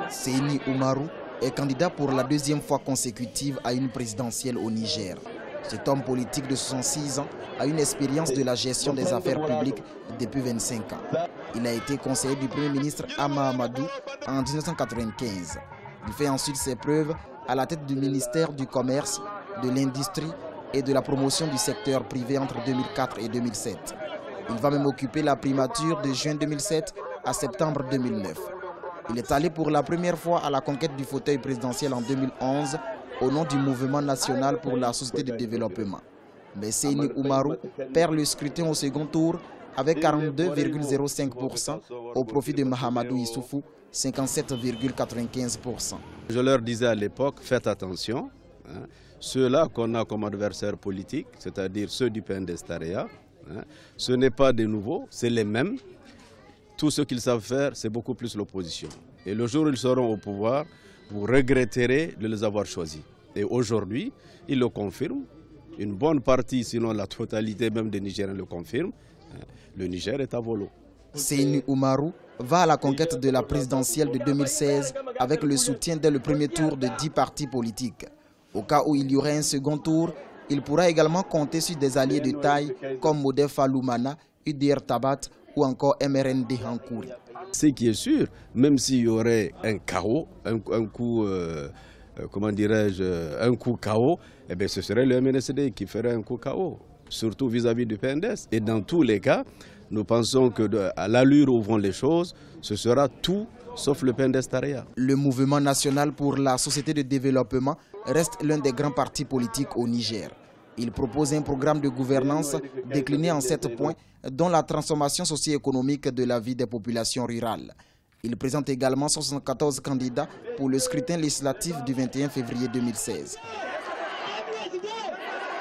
Seyni Oumarou est candidat pour la deuxième fois consécutive à une présidentielle au Niger. Cet homme politique de 66 ans a une expérience de la gestion des affaires publiques depuis 25 ans. Il a été conseiller du Premier ministre Hama Amadou en 1995. Il fait ensuite ses preuves à la tête du ministère du Commerce, de l'Industrie et de la promotion du secteur privé entre 2004 et 2007. Il va même occuper la primature de juin 2007 à septembre 2009. Il est allé pour la première fois à la conquête du fauteuil présidentiel en 2011 au nom du Mouvement national pour la société de développement. Mais Seyni Oumarou perd le scrutin au second tour avec 42,05% au profit de Mahamadou Issoufou, 57,95%. Je leur disais à l'époque, faites attention, ceux-là qu'on a comme adversaires politiques, c'est-à-dire ceux du PNDS-Taraya, ce n'est pas des nouveaux, c'est les mêmes. Tout ce qu'ils savent faire, c'est beaucoup plus l'opposition. Et le jour où ils seront au pouvoir, vous regretterez de les avoir choisis. Et aujourd'hui, ils le confirment. Une bonne partie, sinon la totalité même des Nigériens le confirment. Le Niger est à volo. Seyni Oumarou va à la conquête de la présidentielle de 2016 avec le soutien dès le premier tour de 10 partis politiques. Au cas où il y aurait un second tour, il pourra également compter sur des alliés de taille comme Modef Faloumana, UDR Tabat ou encore MRND Hankouri. Ce qui est sûr, même s'il y aurait un chaos, un coup, comment dirais-je, un coup chaos, eh bien, ce serait le MNSD qui ferait un coup chaos, surtout vis-à-vis du PNDS. Et dans tous les cas, nous pensons qu'à l'allure où vont les choses, ce sera tout sauf le PNDS-Taraya. Le Mouvement national pour la société de développement reste l'un des grands partis politiques au Niger. Il propose un programme de gouvernance décliné en 7 points, dont la transformation socio-économique de la vie des populations rurales. Il présente également 74 candidats pour le scrutin législatif du 21 février 2016.